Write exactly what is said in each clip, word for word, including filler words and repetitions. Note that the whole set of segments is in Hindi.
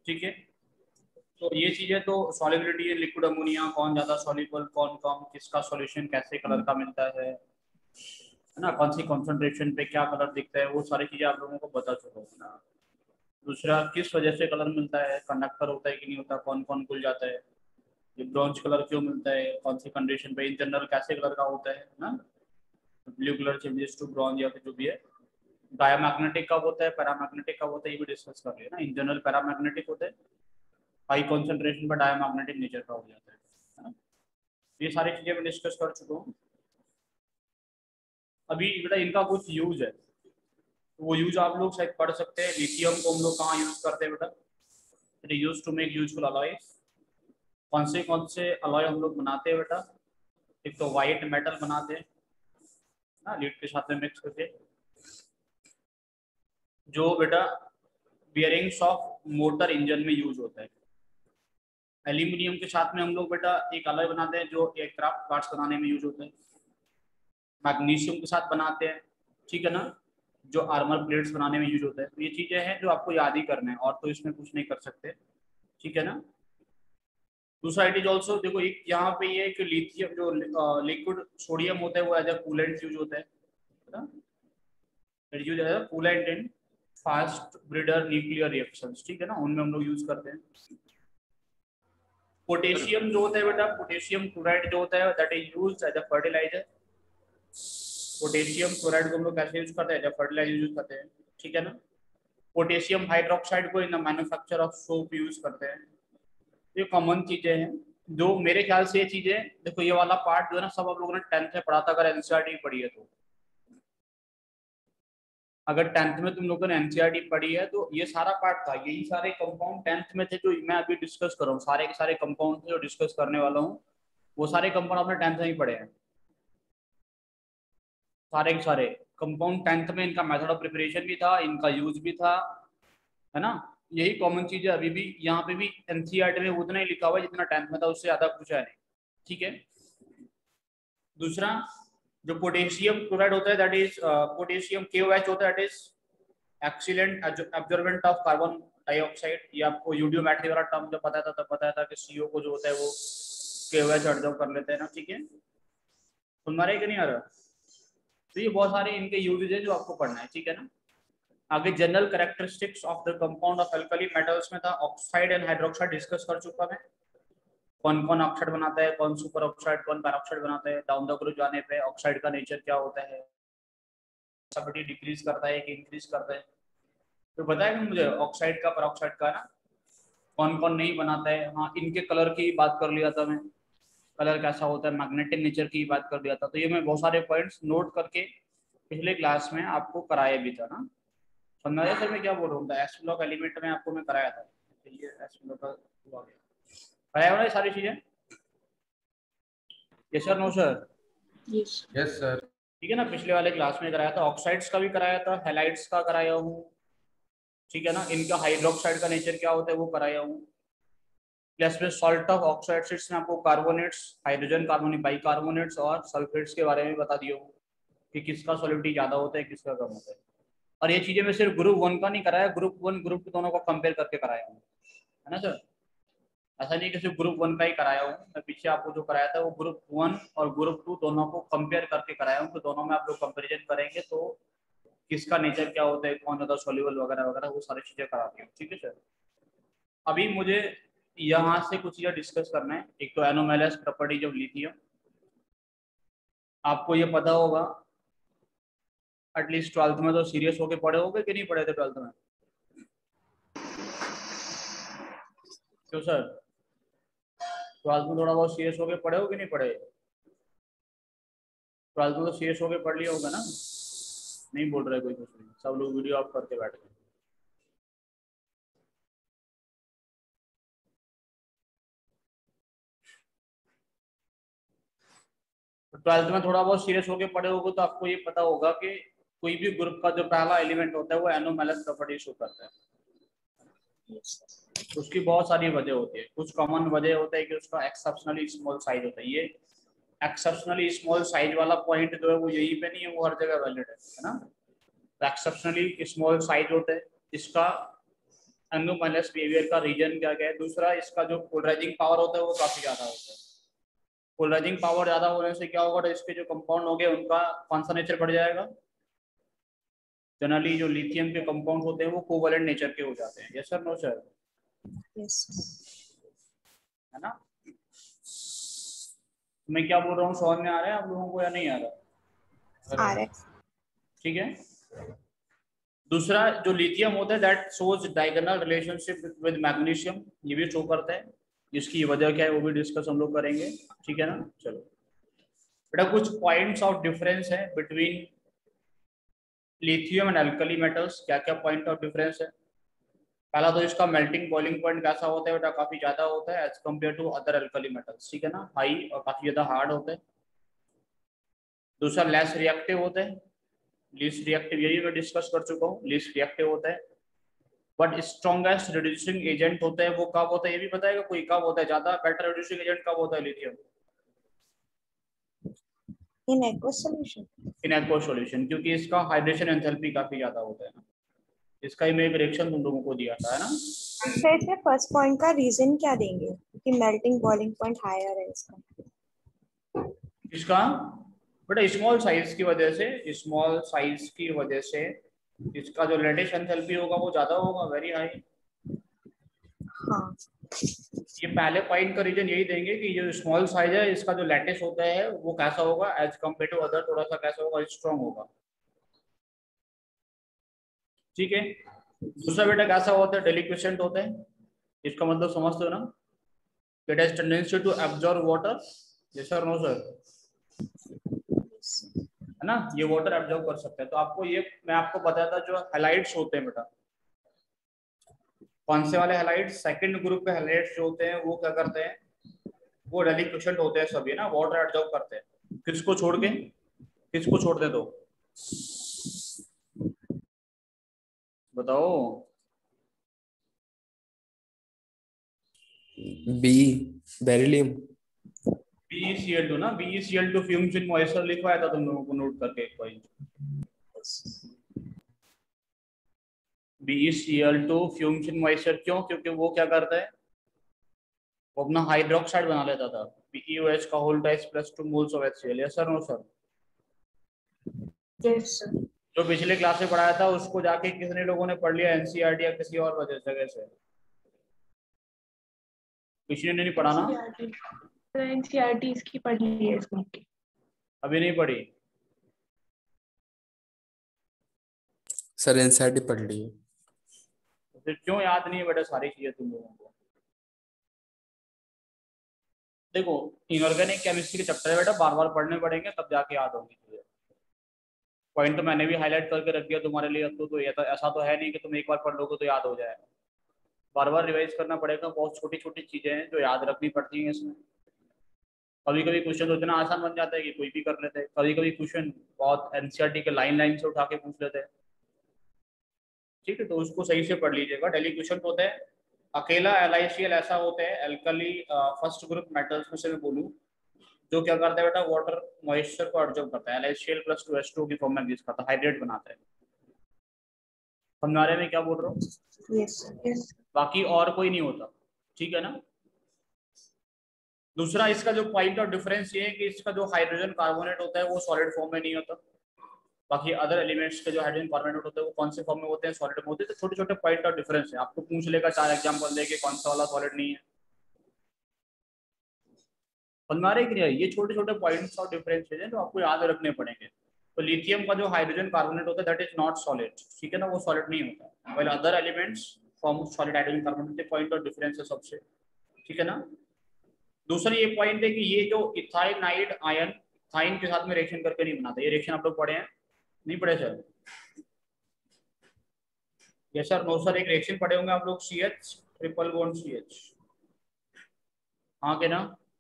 ठीक है। तो ये चीजें तो सॉलिबिलिटी है, लिक्विड अमोनिया कौन ज्यादा सॉल्युबल, कौन कम, किसका सॉल्यूशन कैसे कलर का मिलता है है ना, कौन सी कॉन्सेंट्रेशन पे क्या कलर दिखता है, वो सारी चीजें आप लोगों को पता चलो है ना। दूसरा, किस वजह से कलर मिलता है, कंडक्टर होता है कि नहीं होता, कौन कौन खुल जाता है, ये ब्रॉन्ज कलर क्यों मिलता है, कौन सी कंडीशन पे, इन जनरल कैसे कलर का होता है ना, blue colour changes to bronze या फिर जो भी है। डायमैग्नेटिक कब होता है, पैरामैग्नेटिक कब होता है, ये भी डिस्कस कर लिया ना। इन जनरल पैरामैग्नेटिक होता है, हाई कॉन्सेंट्रेशन पर डायमैग्नेटिक नेचर का हो जाता है, है ना। ये सारी चीजें मैं डिस्कस कर चुका हूँ। अभी बेटा इनका कुछ यूज है, तो वो यूज आप लोग शायद पढ़ सकते हैं। लिथियम को हम लोग कहाँ यूज करते हैं बेटा, it is use to make useful alloys. कौन से कौन से अलॉय हम लोग बनाते हैं बेटा, एक तो वाइट मेटल बनाते हैं ना लीड के साथ में मिक्स करके, जो बेटा बियरिंग्स ऑफ मोटर इंजन में यूज होता है। एल्यूमिनियम के साथ में हम लोग बेटा एक अलॉय बनाते हैं जो एयरक्राफ्ट पार्ट्स बनाने में यूज होता है। मैग्नीशियम के साथ बनाते हैं, ठीक है ना, जो आर्मर प्लेट्स बनाने में यूज होता है। तो ये चीजें हैं जो आपको याद ही करना है, और तो इसमें कुछ नहीं कर सकते, ठीक है ना। दूसरा, इट इज ऑल्सो, देखो एक यहाँ पे ये कि लिथियम जो लिक्विड सोडियम होता है वो एज अ कूलेंट यूज होता है ना, it use as a coolant in fast breeder nuclear reactions, ठीक है ना, उनमें हम लोग यूज करते हैं। पोटेशियम जो होता है बेटा, पोटेशियम क्लोराइड जो होता है that is used as a fertiliser. Potassium chloride को हम लोग कैसे यूज करते हैं, जब फर्टिलाइजर यूज करते हैं, ठीक है ना। पोटेशियम हाइड्रोक्साइड को in the manufacture of soap use करते हैं। ये कॉमन चीजें हैं जो मेरे ख्याल से ये चीजें, देखो ये वाला पार्ट जो है ना सब आप लोगों ने टेंथ में पढ़ा था, अगर एनसीईआरटी पढ़ी है तो। अगर टेंथ में तुम लोगों ने एनसीईआरटी पढ़ी है तो ये सारा पार्ट था, यही सारे कंपाउंड टेंथ में थे जो मैं अभी डिस्कस कर रहा हूँ, सारे के सारे कंपाउंड थे जो डिस्कस करने वाला हूँ, वो सारे कंपाउंड आपने टेंथ में ही पढ़े हैं। सारे के सारे कंपाउंड टेंथ में इनका मेथड ऑफ प्रिपरेशन भी था, इनका यूज भी था, है ना। यही कॉमन चीज है अभी भी यहाँ पे भी एनसीईआरटी में उतना ही लिखा हुआ है जितना टेंथ में था, उससे ज्यादा पूछा है नहीं, ठीक है। दूसरा, जो पोटेशियम क्लोराइड होता है दैट इज पोटेशियम केओएच होता है, that is excellent absorbent of carbon dioxide. ये आपको यूडियोमेट्री वाला टर्म जब पता था तब पता था कि सीओ को जो होता है वो केओएच एब्जॉर्ब कर लेते हैं ना, ठीक है। सुन रहे कि नहीं आ रहा। तो ये बहुत सारे इनके यूजेज है जो आपको पढ़ना है, ठीक है ना। आगे general characteristics of the compound of alkali metals में था, ऑक्साइड एंड हाइड्रोक्साइड डिस्कस कर चुका मैं, कौन कौन ऑक्साइड बनाता है, कौन सुपर ऑक्साइड कौन पैरोक्साइड बनाता है, डाउन द ग्रुप जाने पे ऑक्साइड का नेचर क्या होता है, स्टेबिलिटी डिक्रीज करता है कि इंक्रीज करता है, तो बताएगा मुझे ऑक्साइड का पैरोक्साइड का ना, कौन कौन नहीं बनाता है। हाँ, इनके कलर की बात कर लिया था मैं, कलर कैसा होता है, मैग्नेटिक नेचर की बात कर दिया था। तो ये मैं बहुत सारे पॉइंट्स नोट करके पिछले क्लास में आपको कराया भी था ना, समझ आया सर मैं क्या बोल रहा हूँ। एस ब्लॉक एलिमेंट में आपको मैं कराया था, ये एस ब्लॉक का हुआ गया, कराया हुआ ये सारी चीजें। Yes sir, no sir. Yes sir. ठीक है ना, पिछले वाले क्लास में कराया था, ऑक्साइड्स का भी कराया था, हैलाइड्स का कराया हूँ, ठीक है ना। इनका हाइड्रोक्साइड का नेचर क्या होता है वो कराया हूँ। प्लस में सॉल्ट ऑफ ऑक्साइड्स में आपको कार्बोनेट्स, हाइड्रोजन कार्बोनेट, बाइकार्बोनेट्स और सल्फेट्स के बारे में बता दिया हूँ कि किसका सॉलिडिटी ज्यादा होता है किसका कम होता है। और ये चीजें मैं सिर्फ ग्रुप वन का नहीं कराया, ग्रुप वन ग्रुप टू दोनों को कंपेयर करके कराया हूँ, है ना सर। ऐसा नहीं कि सिर्फ ग्रुप वन का ही कराया हूँ मैं, पीछे आपको जो कराया था वो ग्रुप वन और ग्रुप टू दोनों को कंपेयर करके कराया हूँ, तो दोनों में आप लोग कंपेरिजन करेंगे तो किसका नेचर क्या होता है, कौन ज्यादा सॉल्युबल वगैरह वगैरह वो सारी चीजें कराती हूँ, ठीक है सर। अभी मुझे यहाँ से कुछ चीजें डिस्कस करना है। एक तो एनोमेलस प्रॉपर्टीज ऑफ लिथियम, आपको ये पता होगा एटलीस्ट ट्वेल्थ में तो सीरियस होके पढ़े होगे कि नहीं पढ़े थे ट्वेल्थ में, क्यों सर, ट्वेल्थ में थोड़ा बहुत सीरियस होके पढ़े हो कि नहीं पढ़े। ट्वेल्थ में तो सीरियस होके पढ़ लिया होगा ना, नहीं बोल रहे कोई कुछ नहीं, सब लोग वीडियो ऑफ करके बैठ गए। ट्वेल्थ में थोड़ा बहुत सीरियस होके पढ़े होगे तो आपको ये पता होगा कि कोई भी ग्रुप का जो पहला एलिमेंट होता है वो एनोमेलस प्रॉपर्टी शो करता है। उसकी बहुत सारी वजह होती है, कुछ कॉमन वजह होता है कि उसका एक्सेप्शनली स्मॉल साइज होता है। ये एक्सेप्शनली स्मॉल साइज वाला पॉइंट जो है वो यहीं पे नहीं है, वो हर जगह वैलिड है, है ना। तो एक्सेप्शनली स्मॉल साइज होता है इसका, एनोमलस बिहेवियर का रीजन क्या क्या है। दूसरा, इसका जो पोलराइजिंग पावर होता है वो काफी ज्यादा होता है। पोलराइजिंग पावर ज्यादा होने से क्या होगा, तो इसके जो कंपाउंड हो गए उनका कौन सा नेचर बढ़ जाएगा। जनरली जो लिथियम के कंपाउंड होते हैं वो कोवलेंट नेचर के हो जाते हैं। Yes sir, no sir? Yes है ना। मैं क्या बोल रहा हूँ समझ में आ रहा है आप लोगों को या नहीं आ रहा? आ रहा है। ठीक है। दूसरा जो लिथियम होता है that shows diagonal relationship with magnesium, ये भी शो करता है। इसकी वजह क्या है वो भी डिस्कस हम लोग करेंगे। ठीक है ना। चलो बेटा, कुछ पॉइंट्स ऑफ डिफरेंस है between lithium and alkali metals. क्या क्या पॉइंट ऑफ डिफरेंस है? पहला तो इसका मेल्टिंग बॉइलिंग पॉइंट कैसा होता है बेटा, काफी ज्यादा होता है as compared to other alkali metals. ठीक है ना, हाई और काफी ज्यादा हार्ड होता है। दूसरा, लेस रिएक्टिव होता है। लीस्ट रिएक्टिव, यही मैं डिस्कस कर चुका हूँ, लीस्ट रिएक्टिव होता है। बट स्ट्रॉन्गेस्ट रिड्यूसिंग एजेंट होता है वो कब होता है ये भी बताएगा कोई, कब होता है ज्यादा बेटर रिड्यूसिंग एजेंट कब होता है lithium? In aqueous solution. In aqueous solution, क्योंकि इसका हाइड्रेशन एंथैल्पी काफी ज्यादा होता है ना। इसका ही मैं एक रिएक्शन तुम लोगों को दिया था, है ना। फिर से फर्स्ट पॉइंट का रीजन क्या देंगे कि मेल्टिंग बॉइलिंग पॉइंट हायर है इसका? इसका बेटा स्मॉल साइज की वजह से, स्मॉल साइज की वजह से इसका जो लैटिस एंथैल्पी होगा वो ज्यादा होगा, वेरी हाई। हाँ, ये पहले पॉइंट का रीजन यही देंगे कि जो स्मॉल साइज है इसका जो लैटिस होता है वो कैसा होगा एज कम्पेयर टू अदर, थोड़ा सा कैसा होगा, स्ट्रॉन्ग होगा। ठीक है। दूसरा बेटा कैसा होता है, डेलिक्विसेंट होता है। इसका मतलब समझते हो ना, it has tendency to absorb water. Yes sir, no sir? है ना, ये वाटर एब्जॉर्ब कर सकते हैं। तो आपको ये मैं आपको बताया था, जो हैलाइड्स होते हैं बेटा, कौन से वाले हैलाइड्स, सेकंड ग्रुप के हैलाइड्स जो होते हैं वो क्या करते हैं, वो डेलिक्विसेंट होते हैं सभी ना, वाटर एब्जॉर्ब करते हैं। किसको छोड़ के, किसको छोड़ दे दो बताओ? B beryllium. B E C L two ना, B E C L two fumes in moisture लिखवाया था तुम लोगों को नोट करके एक point. B E C L two fumes in moisture, क्यों? क्योंकि वो क्या करता है, वो अपना हाइड्रोक्साइड बना लेता था। पी ई ओ एच का whole twice plus two moles of H C L. Yes sir, no sir? Yes sir. जो पिछले क्लास में पढ़ाया था उसको जाके कितने लोगों ने पढ़ लिया N C E R T या किसी और वजह जगह से? किसी ने नहीं पढ़ा ना? N C E R T इसकी पढ़ ली है इसमें। अभी नहीं पढ़ी? सर एनसीईआरटी पढ़ ली है। तो फिर क्यों याद नहीं है बेटा सारी चीजें तुम लोगों को? देखो, इनऑर्गेनिक केमिस्ट्री के चैप्टर है बेटा, बार बार पढ़ने पड़ेंगे तब जाके याद होंगी चीजें। पॉइंट तो मैंने भी हाईलाइट करके रख दिया तुम्हारे लिए। अब तो, तो, ये तो ऐसा तो है नहीं कि तुम एक बार पढ़ लोगे तो याद हो जाएगा, बार बार रिवाइज करना पड़ेगा। बहुत छोटी छोटी चीजें हैं जो याद रखनी पड़ती हैं इसमें। कभी कभी क्वेश्चन तो इतना आसान बन जाता है कि कोई भी कर लेते हैं, कभी कभी क्वेश्चन बहुत एनसीईआरटी के लाइन लाइन से उठा के पूछ लेते हैं। ठीक है, तो उसको सही से पढ़ लीजिएगा। डेलिक्वेशन होता है अकेला एल आई सी एल ऐसा होता है एल्कली फर्स्ट ग्रुप मेटल्स में से मैं बोलूँ, जो क्या करता है बेटा, वाटर मॉइस्चर को एब्जॉर्ब करता है। L I C L plus two H two की फॉर्म में यूज करता है, हाइड्रेट बनाता है। समझा रहे में क्या बोल रहा हूँ? Yes yes. बाकी और कोई नहीं होता। ठीक है ना। दूसरा, इसका जो पॉइंट ऑफ डिफरेंस ये है कि इसका जो हाइड्रोजन कार्बोनेट होता है वो सॉलिड फॉर्म में नहीं होता। बाकी अदर एलिमेंट्स के जो हाइड्रोजन कार्बोनेट होते हैं वो कौन से फॉर्म में होते हैं, सॉलिड में होते हैं। तो छोटे छोटे पॉइंट ऑफ डिफरेंस है, आपको पूछ लेगा चार एग्जांपल दे के कौन सा वाला सॉलिड नहीं है। समझ रहे कि नहीं? ये छोटे छोटे पॉइंट्स ऑफ डिफरेंस है जो आपको याद रखने पड़ेंगे। तो लिथियम का जो हाइड्रोजन कार्बोनेट होता है दैट इज नॉट सॉलिड। ठीक है ना, वो सॉलिड नहीं होता। Well other elements form solid hydrogen carbonate, point of difference है सबसे। ठीक है ना। दूसरा ये पॉइंट है कि ये जो इथाइनाइड आयन इथाइन के साथ में रिएक्शन करके नहीं बनाता। ये रिएक्शन आप लोग पढ़े हैं नहीं पढ़े sir? Yes sir, no sir? एक रिएक्शन पढ़े होंगे आप लोग, C H triple bond C H. हाँ के ना?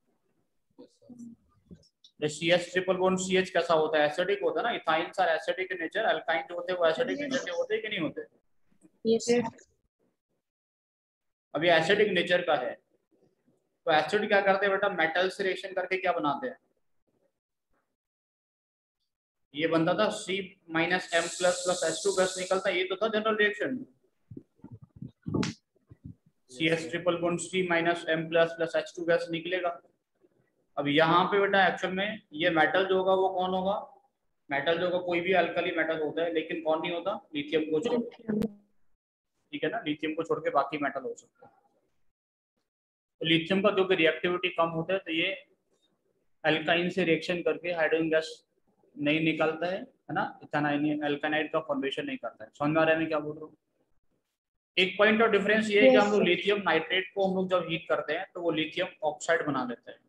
C H triple bond C H कैसा होता है, एसिडिक होता है ना। Ethyne sir acidic in nature, alkyne जो होते हैं वो एसिडिक नेचर के होते हैं कि नहीं होते? यस। अभी एसिडिक नेचर का है तो एसिड क्या करते हैं बेटा, मेटल से रिएक्शन करके क्या बनाते हैं, ये बनता था C minus M plus plus H two gas निकलता है, ये तो था general reaction. C S triple bond C minus M plus plus H two gas निकलेगा। अब यहाँ पे बेटा एक्चुअल में ये मेटल जो होगा वो कौन होगा, मेटल जो होगा कोई भी अल्कली मेटल होता है, लेकिन कौन नहीं होता, लिथियम को छोड़, ठीक है ना, लिथियम को छोड़ के बाकी मेटल हो सकते हैं। तो लिथियम का जो कि रिएक्टिविटी कम होता है, तो ये अल्काइन से रिएक्शन करके हाइड्रोजन गैस नहीं निकलता है है ना, इथेनाइन अल्कानाइड का फॉर्मेशन नहीं करता है। समझ में आ रहा है मैं क्या बोल रहा हूँ। एक पॉइंट ऑफ डिफरेंस ये है कि हम लोग लिथियम नाइट्रेट को हम लोग जब हीट करते हैं तो वो लिथियम ऑक्साइड बना देते हैं,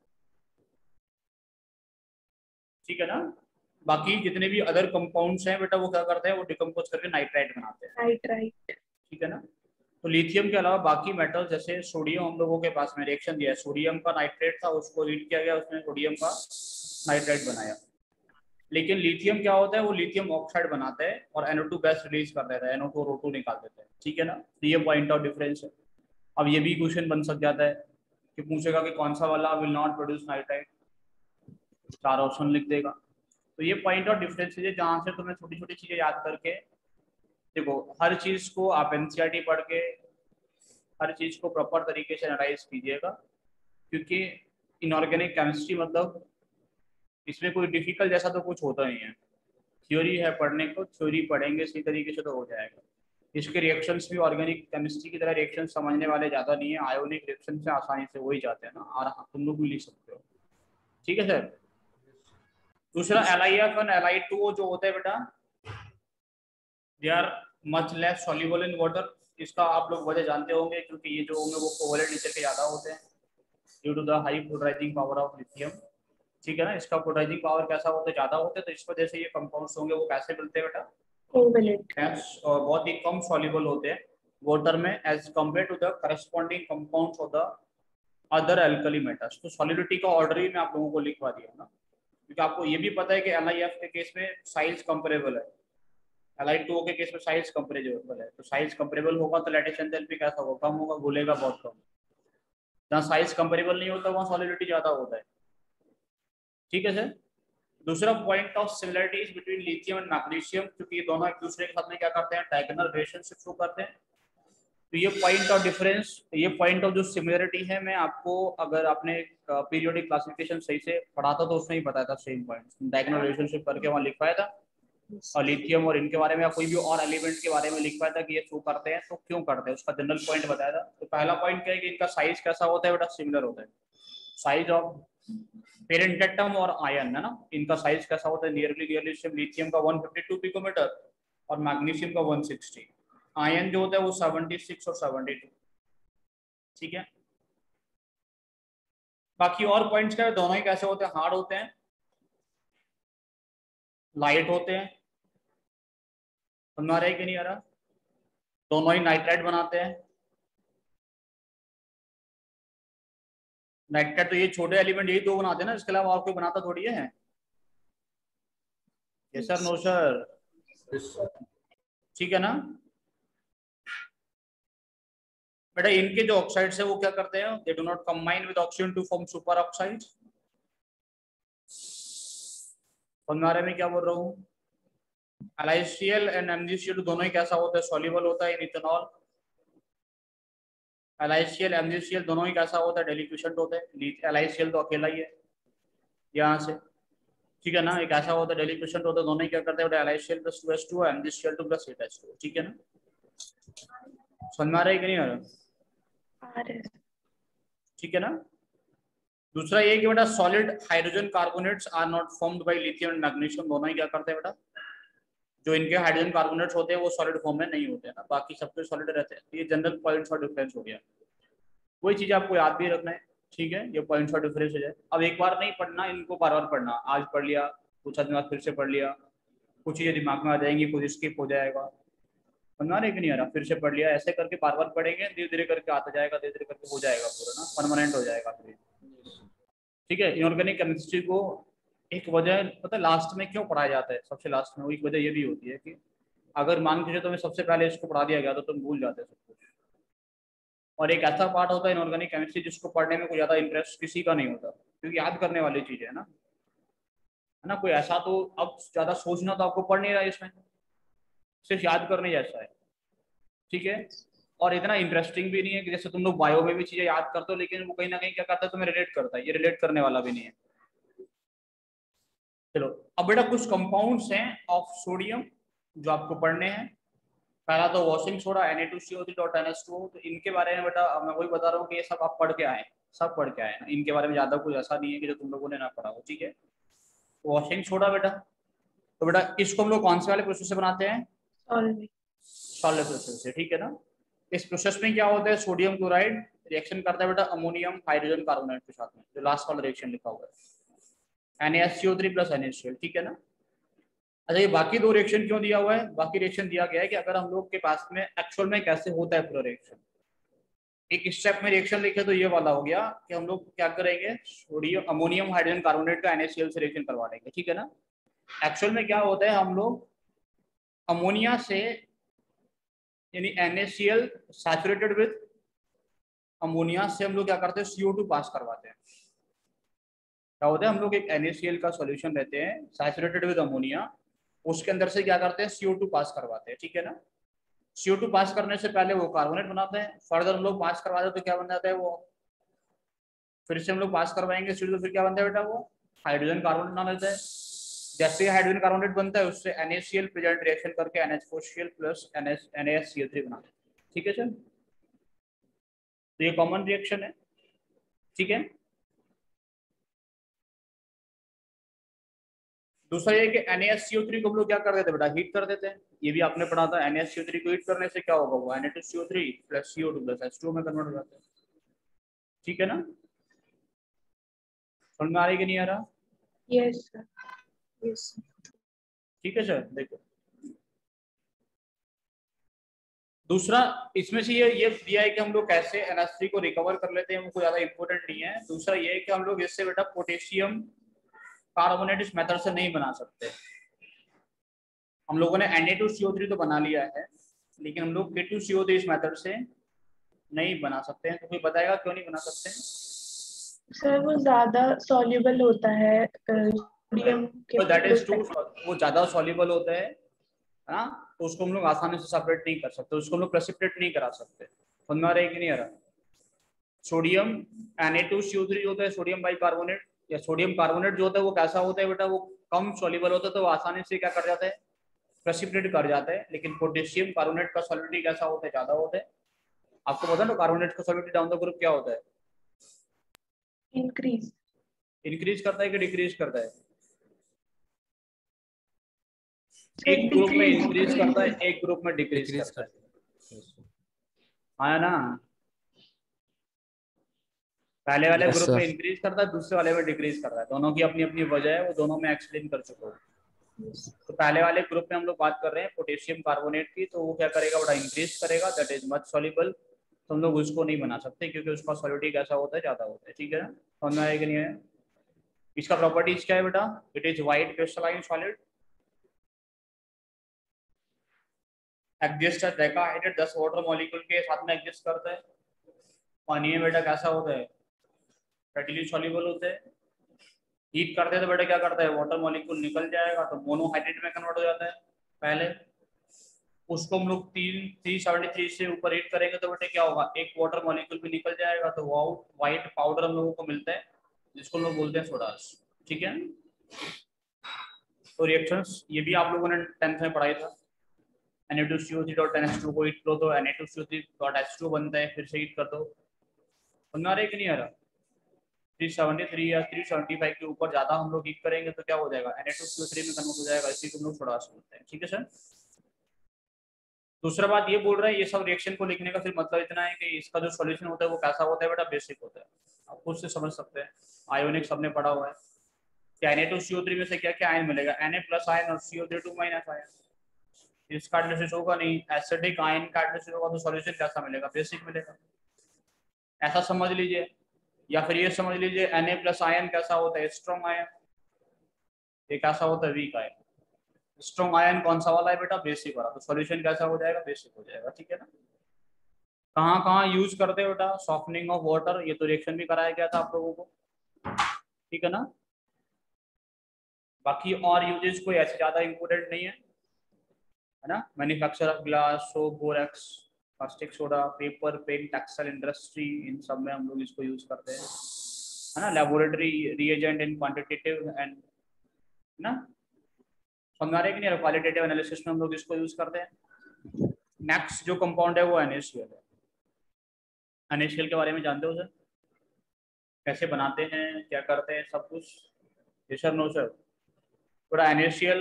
ठीक है ना। बाकी जितने भी अदर कंपाउंड्स हैं बेटा वो क्या करते हैं, वो डिकम्पोज करके नाइट्राइट बनाते हैं, नाइट्राइट, ठीक है ना। तो लिथियम के अलावा बाकी मेटल जैसे सोडियम हम लोगों के पास में रिएक्शन दिया है, सोडियम का नाइट्रेट था उसको हीट किया गया, उसने सोडियम का नाइट्राइट बनाया। लेकिन लिथियम क्या होता है, वो लिथियम ऑक्साइड बनाता है और N O two gas release कर देता है, एन ओ टू और ओ टू निकाल देता है, ठीक है ना। तो ये पॉइंट ऑफ डिफरेंस है। अब ये भी क्वेश्चन बन सक जाता है कि पूछेगा कि कौन सा वाला विल नॉट प्रोड्यूस नाइट्राइट, चार ऑप्शन लिख देगा। तो ये पॉइंट ऑफ डिफरेंस है जहाँ से तुम्हें छोटी छोटी चीजें याद करके, देखो हर चीज को आप एनसीईआरटी पढ़ के हर चीज को प्रॉपर तरीके से एनालाइज कीजिएगा, क्योंकि इनऑर्गेनिक केमिस्ट्री मतलब इसमें कोई डिफिकल्ट जैसा तो कुछ होता नहीं है। थ्योरी है पढ़ने को, थ्योरी पढ़ेंगे सही तरीके से तो हो जाएगा। इसके रिएक्शंस भी ऑर्गेनिक केमिस्ट्री की तरह रिएक्शन समझने वाले ज़्यादा नहीं है, आयोनिक रिएक्शन से आसानी से हो ही जाते हैं ना, और तुम लोग भी लिख सकते हो, ठीक है सर। दूसरा L I F and L I two जो होते हैं बेटा, they are much less soluble in water. इसका आप लोग वजह जानते होंगे, क्योंकि ये जो होंगे वो कोवलेंट नेचर के ज़्यादा होते हैं due to the high polarising power of lithium, ठीक है ना। इसका पोलराइजिंग पावर कैसा होता है, ज़्यादा होते हैं, तो इस वजह से ये कंपाउंड्स होंगे वो कैसे मिलते हैं बेटा, कोवलेंट, और बहुत ही कम सॉल्युबल होते हैं वाटर में as compared to the corresponding compounds of the other alkali metals. तो सॉलिडिटी का ऑर्डर ही मैं आप लोगों को लिखवा दिया ना, क्योंकि आपको ये भी पता है कि एल आई एफ के केस में साइज कंपेरेबल है, एल आई टू के केस में साइज कंपेरेबल है। तो साइज कंपेरेबल होगा तो लैटिस एंथैल्पी कैसा होगा, कम होगा, घुलेगा बहुत कम। जहाँ साइज कंपेरेबल नहीं होता वहाँ सॉलिडिटी ज्यादा होता है, ठीक है सर। दूसरा point of similarities between lithium and magnesium, क्योंकि ये दोनों एक दूसरे के साथ में क्या करते हैं, डायगोनल रिलेशनशिप शो करते हैं। तो ये पॉइंट ऑफ डिफरेंस, ये पॉइंट ऑफ जो सिमिलरिटी है, मैं आपको अगर आपने पीरियोडिक क्लासिफिकेशन सही से पढ़ा था तो उसमें ही बताया था, सेम पॉइंट डायगोनल रिलेशनशिप करके वहाँ लिख पाया था। और लिथियम और इनके बारे में या कोई भी और एलिमेंट के बारे में लिख पाया था कि ये शो करते हैं तो क्यों करते हैं, उसका जनरल पॉइंट बताया था। तो पहला पॉइंट क्या है कि इनका साइज कैसा होता है बेटा, सिमिलर होता है। साइज ऑफ पेरेंटेटम और आयन है ना, इनका साइज कैसा होता है, नियरली नियरली सेम। लिथियम का वन फिफ्टी टू पिकोमीटर और मैग्नीशियम का वन सिक्सटी, आयन जो होता है वो सेवेंटी सिक्स और सेवेंटी टू, ठीक है। बाकी और पॉइंट्स क्या है, दोनों ही कैसे होते हैं, हार्ड होते हैं, लाइट होते हैं, समझ आ रहा है कि नहीं आ रहा, दोनों ही नाइट्राइट बनाते हैं। नाइट्राइट तो ये छोटे एलिमेंट यही दो बनाते हैं ना, इसके अलावा और कोई बनाता थोड़ी है। यस सर, नो सर, ठीक है ना बेटा। इनके जो ऑक्साइड्स है वो क्या करते हैं, they do not combine with oxygen to form super oxide. समझ में आ रहा है मैं क्या बोल रहा हूँ। L I C L and M G C L दोनों ही कैसा होता है, सॉल्युबल होता है in ethanol. L I C L M G C L दोनों ही कैसा होता है, डेलिक्विशेंट होता है। एल आई सी एल तो अकेला ही है यहाँ से, ठीक है ना, एक ऐसा होता है डेलिक्विशेंट होता है, दोनों ही क्या करते हैं, L I C L plus two H two M G C L two plus eight H two, ठीक है ना। समझ में आ रहा है कि नहीं आ रहा, ठीक है ना। दूसरा ये कि बेटा solid hydrogen carbonates are not formed by lithium and magnesium, दोनों ही क्या करते हैं बेटा, जो इनके हाइड्रोजन कार्बोनेट्स होते हैं वो सॉलिड फॉर्म में नहीं होते हैं ना, बाकी सब कुछ सॉलिड रहते हैं। ये जनरल पॉइंट्स ऑफ डिफरेंस हो गया, वही चीज आपको याद भी रखना है, ठीक है। ये पॉइंट्स ऑफ डिफरेंस हो जाए। अब एक बार नहीं पढ़ना, इनको बार बार पढ़ना, आज पढ़ लिया, कुछ दिन बाद फिर से पढ़ लिया, कुछ चीजें दिमाग में आ जाएंगी, कुछ स्किप हो जाएगा, समझा रहे कि नहीं आ रहा, फिर से पढ़ लिया, ऐसे करके बार बार पढ़ेंगे, धीरे धीरे करके आता जाएगा, धीरे धीरे करके हो जाएगा पूरा ना, परमानेंट हो जाएगा फिर, ठीक है। इनऑर्गेनिक केमिस्ट्री को एक वजह पता है लास्ट में क्यों पढ़ाया जाता है, सबसे लास्ट में, वो एक वजह ये भी होती है कि अगर मान के चलो तुम्हें सबसे पहले इसको पढ़ा दिया गया तो तुम भूल जाते सब कुछ। और एक ऐसा पार्ट होता है इनऑर्गेनिक केमिस्ट्री जिसको पढ़ने में कोई ज्यादा इंटरेस्ट किसी का नहीं होता, क्योंकि याद करने वाली चीज है ना, है ना। कोई ऐसा तो अब ज्यादा सोचना तो आपको पढ़ नहीं रहा है इसमें, सिर्फ याद करने जैसा है, ठीक है। और इतना इंटरेस्टिंग भी नहीं है कि जैसे तुम लोग बायो में भी चीजें याद करते हो, लेकिन वो कहीं ना कहीं क्या करता है तुम्हें रिलेट करता है, ये रिलेट करने वाला भी नहीं है। चलो अब बेटा कुछ कंपाउंड्स हैं ऑफ सोडियम जो आपको पढ़ने हैं। पहला तो washing soda N A two C O three dot N H two O, तो इनके बारे में बेटा मैं वही बता रहा हूँ कि ये सब आप पढ़ के आए, सब पढ़ के आए ना, इनके बारे में ज्यादा कुछ ऐसा नहीं है कि जो तुम लोगों ने ना पढ़ा हो, ठीक है। वॉशिंग सोडा बेटा, तो बेटा इसको हम लोग कौन से वाले प्रोसेस से बनाते हैं? सॉल्वेंट। सॉलिड प्रोसेस से, ठीक है ना। इस प्रोसेस में क्या होता है, सोडियम क्लोराइड रिएक्शन करता है बेटा अमोनियम हाइड्रोजन कार्बोनेट के साथ में, जो लास्ट वाला रिएक्शन लिखा हुआ है N A S C O three plus N A C L, ठीक है ना। अच्छा ये बाकी दो रिएक्शन क्यों दिया हुआ है? बाकी रिएक्शन दिया गया है कि अगर हम लोग के पास में एक्चुअल में कैसे होता है पूरा रिएक्शन, एक स्टेप में रिएक्शन लिखे तो ये वाला हो गया कि हम लोग क्या करेंगे, सोडियम अमोनियम हाइड्रोजन कार्बोनेट का एन ए सी एल से रिएक्शन करवा देंगे, ठीक है ना। एक्चुअल में क्या होता है, हम लोग अमोनिया से यानी N A C L saturated with ammonia से हम लोग क्या करते हैं, सी ओ टू पास करवाते हैं। क्या होता है, हम लोग एक एन ए सी एल का सॉल्यूशन रहते हैं सैचुरेटेड विद अमोनिया, उसके अंदर से क्या करते हैं, सी ओ टू पास करवाते हैं, ठीक है ना। सी ओ टू पास करने से पहले वो कार्बोनेट बनाते हैं, फर्दर हम लोग पास करवाते हैं तो क्या बन जाता है वो, फिर से हम लोग पास करवाएंगे सी ओ टू, फिर क्या बनता है बेटा वो हाइड्रोजन कार्बोनेट बना लेता है। जैसे ही हाइड्रोजन कार्बोनेट बनता है उससे N A C L present reaction करके N H four C L plus N A S C O three बनाते हैं, ठीक है सर। तो ये कॉमन रिएक्शन है, ठीक है। दूसरा ये कि N A S C O three को हम लोग क्या कर देते हैं बेटा, हीट कर देते हैं। ये भी आपने पढ़ा था, N A S C O three को हीट करने से क्या होगा, वो N A two C O three plus C O two plus H two में कन्वर्ट हो जाता है, ठीक है ना। समझ में आ रही है कि नहीं आ रहा? Yes sir. यस ठीक है सर। देखो दूसरा इसमें से ये ये दिया है कि हम लोग कैसे एन एच थ्री को रिकवर कर लेते हैं, वो कोई ज्यादा इंपॉर्टेंट नहीं है। दूसरा ये है कि हम लोग इससे बेटा पोटेशियम कार्बोनेट इस मेथड से नहीं बना सकते। हम लोगों ने N A two C O three तो बना लिया है, लेकिन हम लोग K two C O three इस मेथड से नहीं बना सकते हैं। तो कोई बताएगा क्यों नहीं बना सकते हैं? सर वो ज्यादा सॉल्युबल होता है सोडियम के तो दैट इज टू, respect- वो ज्यादा सॉल्युबल होता है ना, तो उसको हम लोग आसानी से सेपरेट नहीं कर सकते, उसको हम लोग प्रेसिपिटेट नहीं करा सकते। समझ में आ रहा है कि नहीं आ रहा? Sodium N A two C O three होता है सोडियम बाइकार्बोनेट या सोडियम कार्बोनेट जो होता है वो कैसा होता है बेटा, वो कम सॉल्युबल होता है, तो वो आसानी से क्या कर जाता है, प्रेसिपिटेट कर जाता है। लेकिन पोटेशियम कार्बोनेट का सॉलिडिटी कैसा होता है, ज्यादा होता है। आपको पता है ना कार्बोनेट का सॉलिडिटी डाउन द ग्रुप क्या होता है, इंक्रीज। इंक्रीज करता है कि डिक्रीज करता है? सर एक ग्रुप में डिक्रीज इंक्रीज करता है, डिक्रीज। एक ग्रुप में डिक्रीज डिक्रीज करता है, करते हाँ ना। पहले वाले यस ग्रुप में सर। इंक्रीज करता है, दूसरे वाले में डिक्रीज करता है। दोनों की अपनी अपनी वजह है, वो दोनों में एक्सप्लेन कर चुका हूँ। तो पहले वाले ग्रुप में हम लोग बात कर रहे हैं पोटेशियम कार्बोनेट की, तो वो क्या करेगा बड़ा इंक्रीज करेगा, दैट इज मच सॉल्युबल। तो हम लोग उसको नहीं बना सकते क्योंकि उसका सॉलिडिटी कैसा होता है, ज्यादा होता है, ठीक है ना। समझ में आया कि नहीं है? इसका प्रॉपर्टीज क्या है बेटा, it is white crystalline solid, exist decahydrate दस वाटर मॉलिक्यूल के साथ में एग्जिस्ट करता है। पानी में बेटा कैसा होता है, रेडिली सॉल्युबल होता है। हीट करते हैं तो बेटा क्या करता है, वाटर मॉलिक्यूल निकल जाएगा तो मोनोहाइड्रेट में कन्वर्ट हो जाता है पहले। उसको हम लोग तीन थ्री सेवेंटी थ्री से ऊपर हीट करेंगे तो बेटे क्या होगा, एक वाटर मॉलिक्यूल भी निकल जाएगा, तो वो व्हाइट पाउडर हम लोगों को मिलता है जिसको हम लोग बोलते हैं सोडास, ठीक है। तो रिएक्शंस ये भी आप लोगों ने टेंथ में पढ़ाई था, N A two C O three dot N H two को हीट करो तो N A two C O three dot H two बनता है, फिर से हीट कर दो। समझ आ रहा है कि नहीं आ रहा? थ्री सेवेंटी थ्री या थ्री सेवेंटी फाइव के ऊपर ज्यादा हम लोग हीट करेंगे तो क्या हो जाएगा, N A two C O three में कन्वर्ट हो जाएगा, इसी को हम लोग सोडास बोलते हैं, ठीक है सर। दूसरा बात ये बोल रहा है, ये सब रिएक्शन को लिखने का सिर्फ मतलब इतना है कि इसका जो सॉल्यूशन होता है वो कैसा होता है बेटा, बेसिक होता है। आप खुद से समझ सकते हैं, आयोनिक सबने पढ़ा हुआ है कि N A two C O three में से क्या क्या आयन मिलेगा, Na प्लस आयन और C O three two minus ion. इसका एनालिसिस होगा नहीं, एसिडिक आयन का एनालिसिस होगा तो सॉल्यूशन कैसा मिलेगा, बेसिक मिलेगा, ऐसा समझ लीजिए। या फिर ये समझ लीजिए Na प्लस आयन कैसा होता है, स्ट्रॉन्ग आयन। ये कैसा होता है, वीक आयन। स्ट्रॉन्ग आयन कौन सा वाला है बेटा, बेसिक वाला, तो सॉल्यूशन कैसा हो जाएगा, बेसिक हो जाएगा, ठीक है ना। कहाँ कहाँ यूज करते हो बेटा, सॉफ्टनिंग ऑफ वाटर, ये तो रिएक्शन भी कराया गया था आप लोगों को, ठीक है ना। बाकी और यूजेस कोई ऐसे ज्यादा इंपोर्टेंट नहीं है, है ना। Manufacture of glass, soap, borax, caustic soda, paper, pen, textile industry, इन सब में हम लोग इसको यूज करते हैं, है ना। Laboratory reagent in quantitative and ना, समझ आ रहा है कि नहीं, क्वालिटेटिव एनालिसिस में हम लोग इसको यूज करते हैं। नेक्स्ट जो कंपाउंड है वो NaCl है। NaCl के बारे में जानते हो सर, कैसे बनाते हैं, क्या करते हैं, सब कुछ? ये सर नो सर, थोड़ा NaCl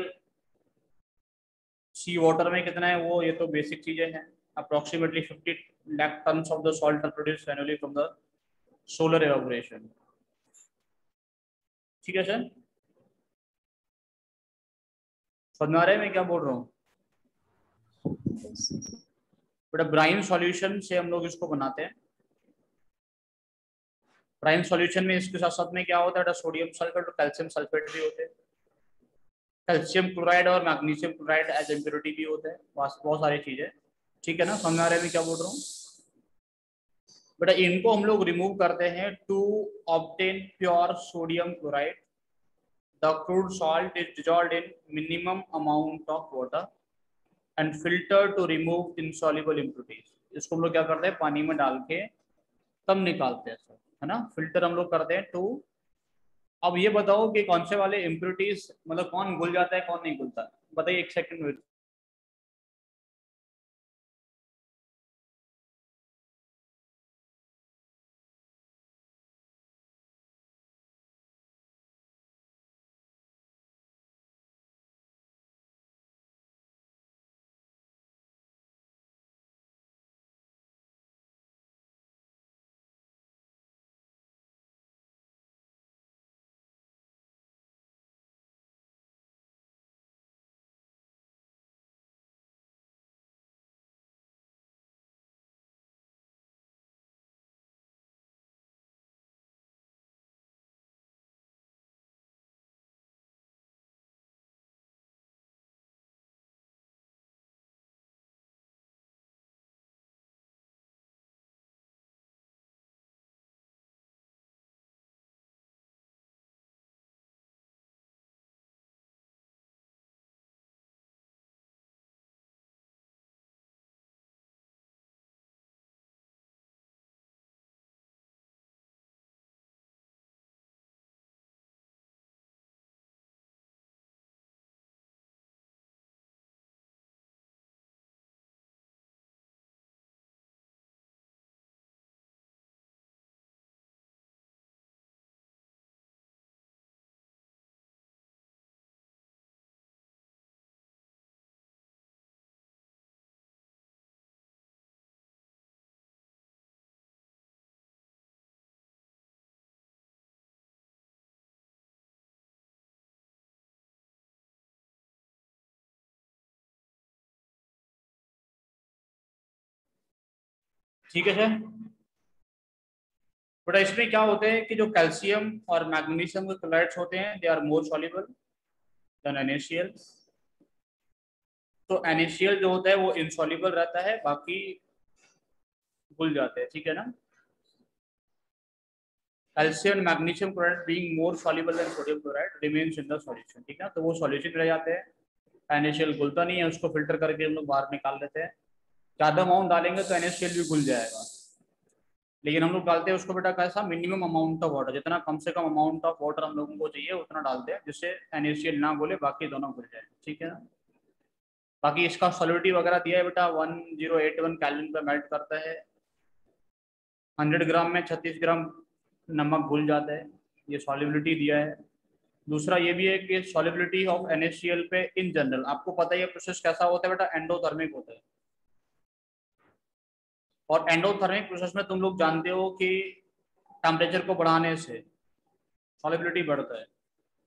सी वाटर में कितना है वो, ये तो बेसिक चीजें हैं। Approximately fifty lakh tons of the salt are produced annually from the solar evaporation. ठीक है सर, समझ आ रहे हैं मैं क्या बोल रहा हूँ? बेटा ब्राइन सॉल्यूशन से हम लोग इसको बनाते हैं। ब्राइन सॉल्यूशन में इसके साथ साथ में क्या होता है, सोडियम सल्फेट और कैल्शियम सल्फेट भी होते हैं। कैल्शियम क्लोराइड और मैग्नीशियम क्लोराइड एज इम्प्योरिटी भी होते हैं, बहुत सारी चीजें। ठीक है ना, समझ आ रहे हैं क्या बोल रहा हूँ? बेटा इनको हम लोग रिमूव करते हैं to obtain pure sodium chloride. The crude salt is dissolved in minimum amount of water and filter to remove insoluble impurities. इसको हम लोग क्या करते हैं, पानी में डाल के तब निकालते हैं सर, है ना। फिल्टर हम लोग करते हैं टू। अब ये बताओ कि कौन से वाले इम्प्योरिटीज, मतलब कौन घुल जाता है कौन नहीं घुलता, बताइए एक सेकंड में। ठीक है सर, बट इसमें क्या होते हैं कि जो कैल्शियम और मैग्नीशियम के क्लोराइड्स होते हैं they are more soluble than NaCl। तो NaCl जो होता है वो इनसॉल्युबल रहता है, बाकी घुल जाते हैं। ठीक है ना, calcium magnesium chloride being more soluble than sodium chloride remains in the solution. ठीक है, तो वो सॉल्यूशन रह जाते हैं। NaCl घुलता नहीं है, उसको फिल्टर करके हम लोग बाहर निकाल लेते हैं। ज़्यादा अमाउंट डालेंगे तो NaCl भी घुल जाएगा, लेकिन हम लोग डालते हैं उसको बेटा कैसा, मिनिमम अमाउंट ऑफ वाटर, जितना कम से कम अमाउंट ऑफ वाटर हम लोगों को चाहिए उतना डालते हैं, जिससे NaCl ना घुले, बाकी दोनों घुल जाए। ठीक है ना, बाकी इसका सॉल्युबिलिटी वगैरह दिया है बेटा, one zero eight one calorie पे मेल्ट करता है। हंड्रेड ग्राम में छत्तीस ग्राम नमक घुल जाता है, ये सॉल्युबिलिटी दिया है। दूसरा ये भी है कि सॉल्युबिलिटी ऑफ NaCl पे इन जनरल आपको पता ही है प्रोसेस कैसा होता है बेटा, एंडोथर्मिक होता है। और एंडोथर्मिक प्रोसेस में तुम लोग जानते हो कि टेम्परेचर को बढ़ाने से सॉल्युबिलिटी बढ़ता है।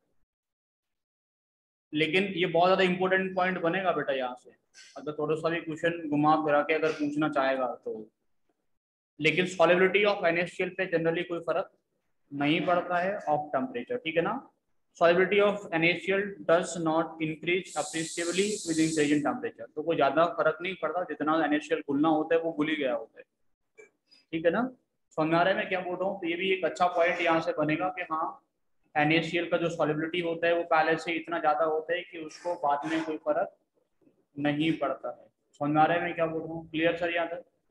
लेकिन ये बहुत ज्यादा इंपॉर्टेंट पॉइंट बनेगा बेटा यहाँ से, अगर थोड़ा सा भी क्वेश्चन घुमा फिरा के अगर पूछना चाहेगा तो। लेकिन सॉल्युबिलिटी ऑफ NaCl पे जनरली कोई फर्क नहीं पड़ता है ऑफ टेम्परेचर। ठीक है ना, solubility of NaCl does not increase appreciably with increasing temperature। तो कोई ज्यादा फर्क नहीं पड़ता, जितना NaCl घुलना होता है वो घुल ही गया होता है। ठीक है ना, समझ आ रहा है मैं क्या बोल रहा हूँ? तो ये भी एक अच्छा पॉइंट यहाँ से बनेगा कि हाँ NaCl का जो solubility होता है वो पहले से इतना ज्यादा होता है कि उसको बाद में कोई फर्क नहीं पड़ता है। समझ आ रहा है मैं क्या बोल रहा हूँ? क्लियर सर यहाँ तक?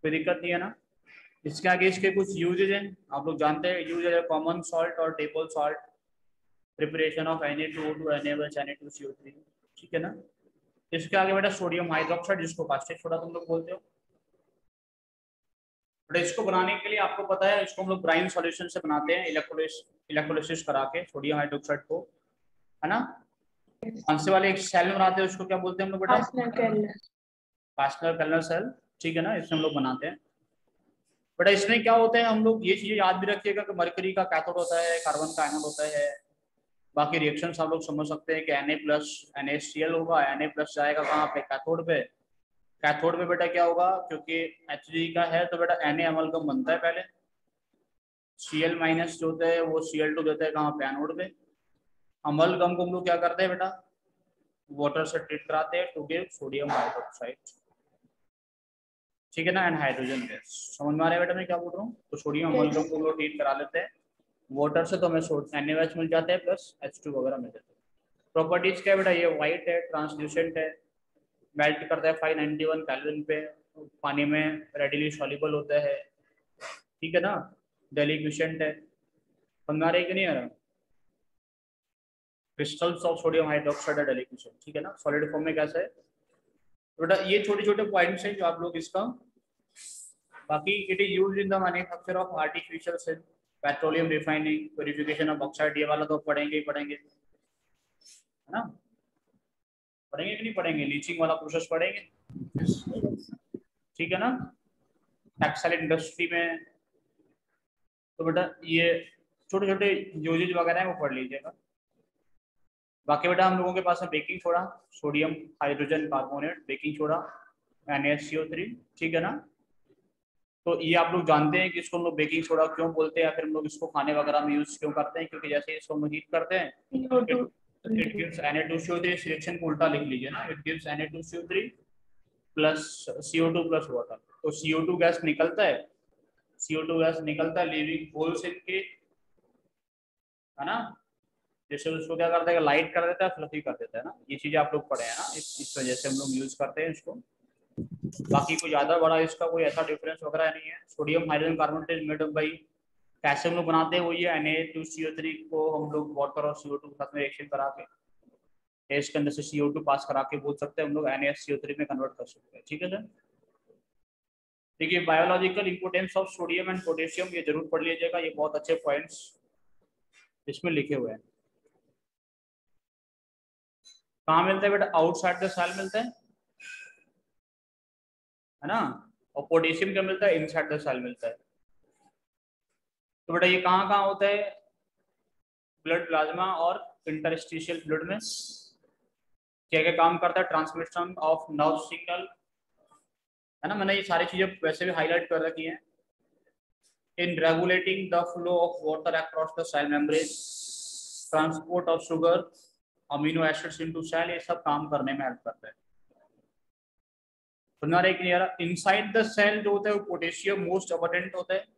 कोई दिक्कत नहीं है ना। इसके आगे इसके कुछ यूजेज हैं, आप लोग जानते हैं यूजेज है कॉमन सॉल्ट और table salt, preparation of N A two O two N A N A two C O three, ठीक है ना। इसके आगे बेटा सोडियम हाइड्रोक्साइड जिसको कास्टिक सोडा तुम लोग बोलते हो। बेटा इसको बनाने के लिए आपको पता है इसको हम लोग ब्राइन सॉल्यूशन से बनाते हैं, इलेक्ट्रोलिस इलेक्ट्रोलिसिस करा के सोडियम हाइड्रोक्साइड को, है ना। कौन से वाले एक सेल में बनाते हैं उसको क्या बोलते हैं हम लोग बेटा? फास्टनर कैलनर सेल, ठीक है ना, इसमें हम लोग बनाते हैं। बेटा इसमें क्या होता है, हम लोग ये चीजें याद भी रखिएगा कि मरकरी का कैथोड होता है, कार्बन का एनोड होता है। बाकी रिएक्शंस आप लोग समझ सकते हैं कि Na प्लस NaCl होगा, Na प्लस जाएगा कहाँ पे? कैथोड पे। कैथोड पे बेटा क्या होगा, क्योंकि Hg का है तो बेटा Na अमलगम बनता है पहले, Cl माइनस जो होता है वो सी एल टू देता है कहाँ पे? एनोड पे। अमलगम को हम लोग क्या करते हैं बेटा? वाटर से ट्रीट कराते हैं टू गिव सोडियम हाइड्रोक्साइड, ठीक है ना, एंड हाइड्रोजन गैस। समझ में आ रहा है बेटा मैं क्या बोल रहा हूँ? तो सोडियम अमलगम को हम लोग ट्रीट करा लेते हैं वाटर से, तो हमें NaOH मिल जाता है प्लस एच टू वगैरह मिल जाता है। प्रॉपर्टीज क्या है बेटा? ये वाइट है, ट्रांसल्यूसेंट है, मेल्ट करता है फाइव नाइंटी वन केल्विन पे, पानी में रेडिली सॉल्युबल होता है, ठीक है ना, डेलिक्विशेंट है। समझ आ रही कि नहीं आ रहा? क्रिस्टल्स ऑफ सोडियम हाइड्रोक्साइड है डेलिक्विशेंट, ठीक है ना, सॉलिड फॉर्म में कैसा है बेटा। ये छोटे छोटे पॉइंट्स हैं जो आप लोग इसका, बाकी it is used in the manufacture of artificial cell, petroleum refining, purification of oxide, ये वाला तो पढ़ेंगे ही पढ़ेंगे, है ना। पढ़ेंगे कि नहीं पढ़ेंगे? लीचिंग वाला प्रोसेस पढ़ेंगे, ठीक है ना, टेक्सटाइल इंडस्ट्री में। तो बेटा ये छोटे छोटे यूजेज वगैरह है वो पढ़ लीजिएगा। बाकी बेटा हम लोगों के पास है baking soda, sodium hydrogen carbonate, baking soda N A C O three, ठीक है ना। तो ये आप लोग जानते हैं कि इसको हम लोग बेकिंग सोडा क्यों बोलते हैं, या फिर हम लोग इसको खाने वगैरह में यूज क्यों करते हैं? क्योंकि जैसे इसको हम हीट करते हैं it gives N A two C O three, इस रिएक्शन को उल्टा लिख लीजिए ना, it gives N A two C O three plus C O two plus water. तो सी ओ टू गैस निकलता है, सी ओ टू गैस निकलता है लिविंग होल्स इनके, है ना। जैसे उसको क्या करता है, लाइट कर देता है, फ्लफी कर देता है ना, ये चीजें आप लोग पढ़े हैं ना, इस, इस वजह से हम लोग यूज करते हैं इसको। बाकी कोई ज्यादा बड़ा इसका कोई ऐसा डिफरेंस वगैरह नहीं है। Sodium hydrogen carbonate is made up by, कैसे हम लोग बनाते हैं वो ये N A two C O three को हम लोग वाटर और सी ओ टू के साथ में रिएक्शन करा के टेस्ट के अंदर से सी ओ टू पास करा के बोल सकते हैं हम लोग N A C O three में कन्वर्ट कर सकते हैं, ठीक है सर। देखिए biological importance of sodium and potassium, ये जरूर पढ़ लीजिएगा, ये बहुत अच्छे पॉइंट्स इसमें लिखे हुए हैं। कहाँ मिलता है बेटा? आउटसाइड द सेल मिलता है, है ना। और पोटेशियम क्या मिलता है? इनसाइड द सेल मिलता है। तो बेटा ये कहाँ कहाँ होता है? ब्लड प्लाज्मा और इंटरस्टिशियल फ्लूइड में। क्या क्या काम करता है? ट्रांसमिशन ऑफ नर्व सिग्नल, है ना, मैंने ये सारी चीजें वैसे भी हाईलाइट कर रखी हैं। In regulating the flow of water across the cell membrane, transport of sugar amino acids into cell, ये सब काम करने में हेल्प करता है। सुना रहे कि नहीं यार? इनसाइड द सेल जो होता है वो पोटेशियम मोस्ट अबंडेंट होता है,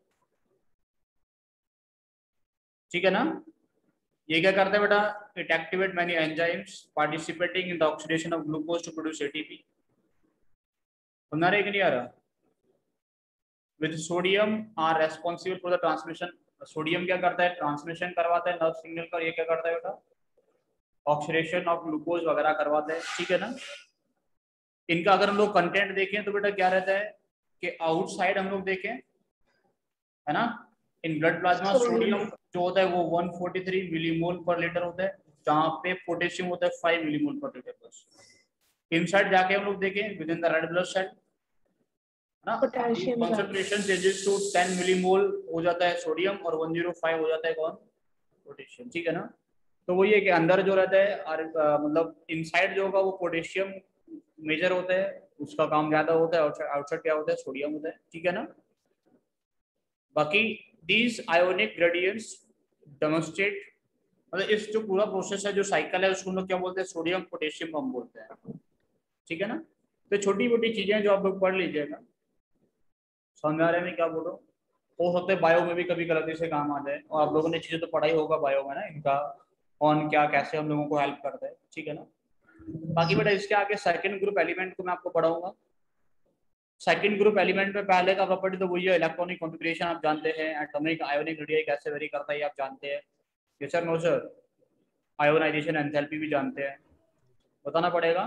ठीक है ना। ये क्या करता है बेटा? It activate many enzymes participating in the oxidation of glucose to produce ATP. सुना रहे कि नहीं यार? With sodium are responsible for the transmission, sodium क्या करता है? ट्रांसमिशन करवाता है नर्व सिग्नल का। ये क्या करता है बेटा? ऑक्सीडेशन ऑफ ग्लूकोज वगैरह करवाता है, ठीक है ना। इनका अगर हम लोग कंटेंट देखें तो बेटा क्या रहता है कि आउटसाइड हम लोग देखें, है ना, इन ब्लड प्लाज्मा सोडियम जो होता है वो one forty three millimole per litre होता है, जहां पे पोटेशियम होता है फाइव मिलीमोल पर लीटर बस। इनसाइड जाके हम लोग देखें with in the red blood cell, ना, concentration changes to ten millimole हो जाता है सोडियम और वन जीरो फाइव हो जाता है कौन? पोटेशियम, ठीक है ना। तो वो ये कि अंदर जो रहता है और मतलब इनसाइड जो होगा वो पोटेशियम मेजर होता है, उसका काम ज्यादा होता है, आउटसाइड क्या होता है? सोडियम होता है, ठीक है ना। बाकी दीज आयोनिक ग्रेडियंट्स डेमोन्स्ट्रेट, मतलब इस जो पूरा प्रोसेस है जो साइकिल है उसको हम लोग क्या बोलते हैं? सोडियम पोटेशियम पंप बोलते हैं, ठीक है ना। तो छोटी मोटी चीजें जो आप लोग पढ़ लीजिएगा। समझ आ रहे हैं मैं क्या बोल रहा हूँ? हो सकता है बायो में भी कभी गलती से काम आ जाए, और आप लोगों ने चीजें तो पढ़ाई होगा बायो में ना, इनका कौन क्या कैसे हम लोगों को हेल्प करता है, ठीक है ना। बाकी बेटा इसके आगे सेकंड ग्रुप एलिमेंट को मैं आपको पढ़ाऊंगा, सेकंड ग्रुप एलिमेंट में पहले का प्रॉपर्टी तो वही है, इलेक्ट्रॉनिक कॉन्फ़िगरेशन आप जानते हैं, एटॉमिक आयोनिक रेडियाई कैसे वेरी करता है ये आप जानते हैं। Yes sir no sir? Ionisation enthalpy भी जानते हैं, बताना पड़ेगा।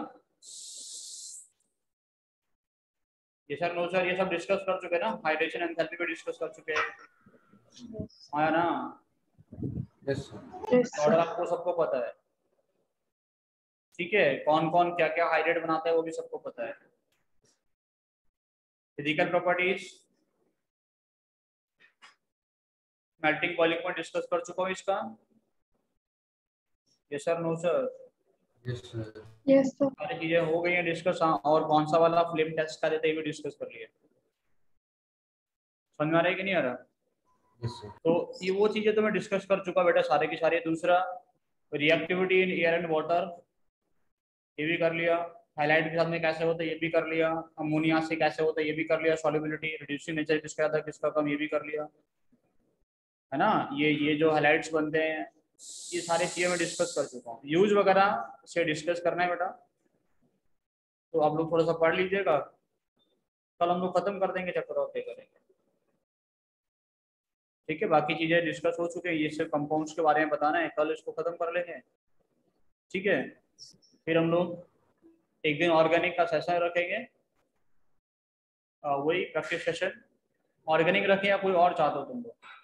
ये सर नो सर? ये सब डिस्कस कर चुके हैं ना, हाइड्रेशन एंथैल्पी पे डिस्कस कर चुके हैं, आया ना? Yes sir. Yes, sir. Order आपको सबको पता है, ठीक है? कौन कौन क्या क्या हाइड्रेट बनाता है वो भी सबको पता है। Physical properties, melting boiling point discuss कर चुका हूँ इसका। Yes sir no sir? Yes sir. Yes, sir. सारी चीजें हो गई हैं डिस्कस। और कौन सा वाला फ्लेम टेस्ट का देते हैं ये भी डिस्कस कर लिए। समझ में आ रहा है कि नहीं आ रहा? Yes sir. तो ये वो चीजें तो मैं डिस्कस कर चुका बेटा सारे की सारी। दूसरा reactivity in air and water, ये भी कर लिया। हाइलाइट के साथ में कैसे होता है ये भी कर लिया। अमोनिया से कैसे होता है ये भी कर लिया। सॉल्युबिलिटी, रिड्यूसिंग नेचर किसका ज्यादा किसका कम ये भी कर लिया, है ना? ये ये जो हाइलाइट्स बनते हैं ये सारी चीजें मैं डिस्कस कर चुका हूँ। यूज वगैरह से डिस्कस करना है बेटा, तो आप लोग थोड़ा सा पढ़ लीजिएगा। कल हम लोग खत्म कर देंगे चैप्टर और करेंगे, ठीक है? बाकी चीजें डिस्कस हो चुके हैं, ये सिर्फ कंपाउंड्स के बारे में बताना है, कल इसको खत्म कर लेंगे, ठीक है? फिर हम लोग एक दिन ऑर्गेनिक का सेशन रखेंगे, आ, वही प्रैक्टिस सेशन। ऑर्गेनिक रखें या कोई और चाहते हो तुम लोग?